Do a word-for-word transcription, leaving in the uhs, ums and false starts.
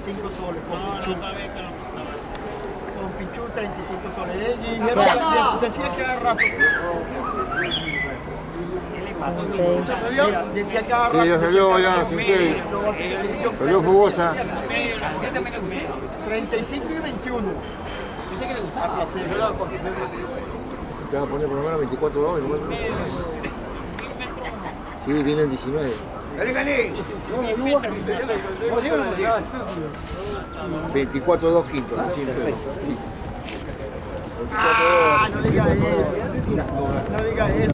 cinco soles con Pichú. Con Pichú treinta y cinco soles. Y decía cada rato. Mira, decía cada rato. Sí, ya salió ya, Sensei. Salió jugosa. treinta y cinco y veintiuno. A placer. Te van a poner por lo menos veinticuatro dólares. Sí, viene el diecinueve. ¡Dale, gané! ¿Cómo sigue o no sigue? veinticuatro dos quintos. Ah, no digas eso. No digas eso.